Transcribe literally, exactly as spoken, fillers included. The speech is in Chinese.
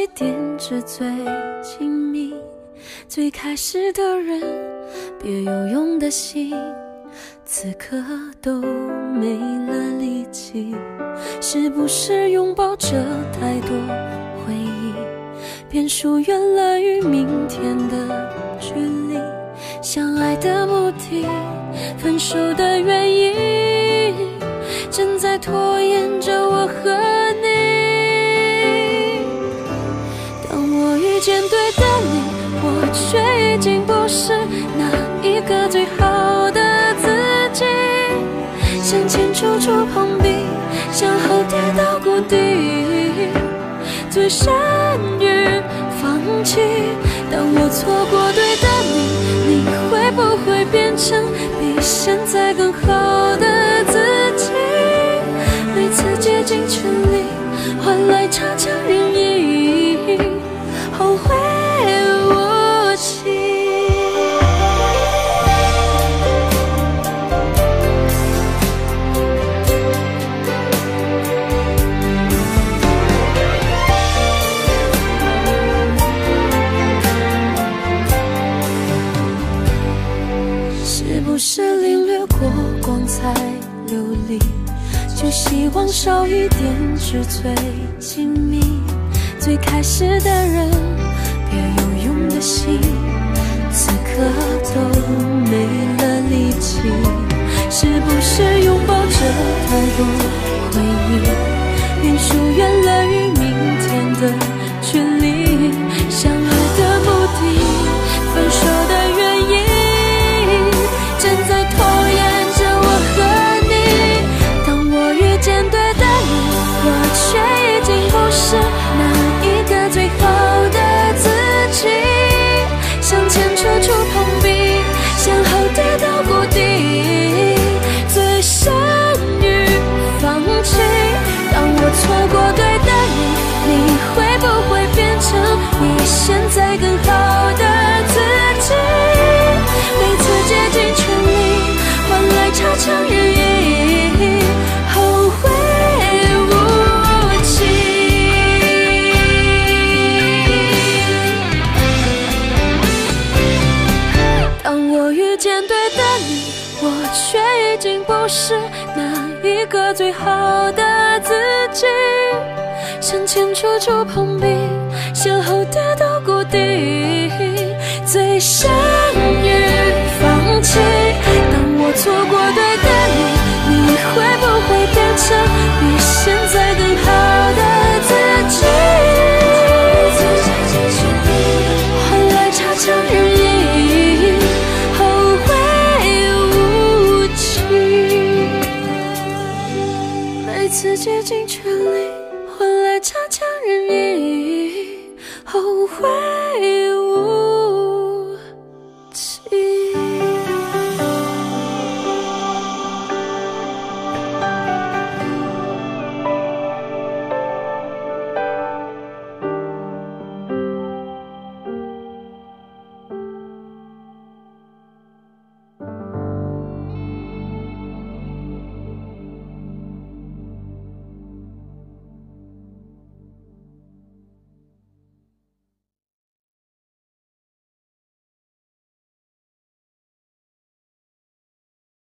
点纸最亲密，最开始的人别有用的心，此刻都没了力气。是不是拥抱着太多回忆，便疏远了与明天的距离？相爱的目的，分手的原因，正在拖延着我和你。当我遇见对的你，我却已经不是那一个最好的自己。向前处处碰壁，向后跌到谷底，最善于放弃。当我错过对的你，你会不会变成比现在更好的自己？每次竭尽全力换来差强人意，后会无期。是不是领略过光彩流离，就希望少一点纸醉金迷？最开始的人别有用的心，此刻都没了力气。是不是拥抱着太多回忆，便疏远了与明天的距离？相爱的目的，分手的原因，正在拖延着我和你。当我遇见对的你，我却已经不是那一个最好的自己。向前处处碰壁，向后跌到谷底，最善于放弃。当我错过对的你，你会不会变成比现在更好的自己？每次竭尽全力换来差强人意，后会无期。当我遇见对的你，我却已经不是那一个最好的自己。向前处处碰壁，向后跌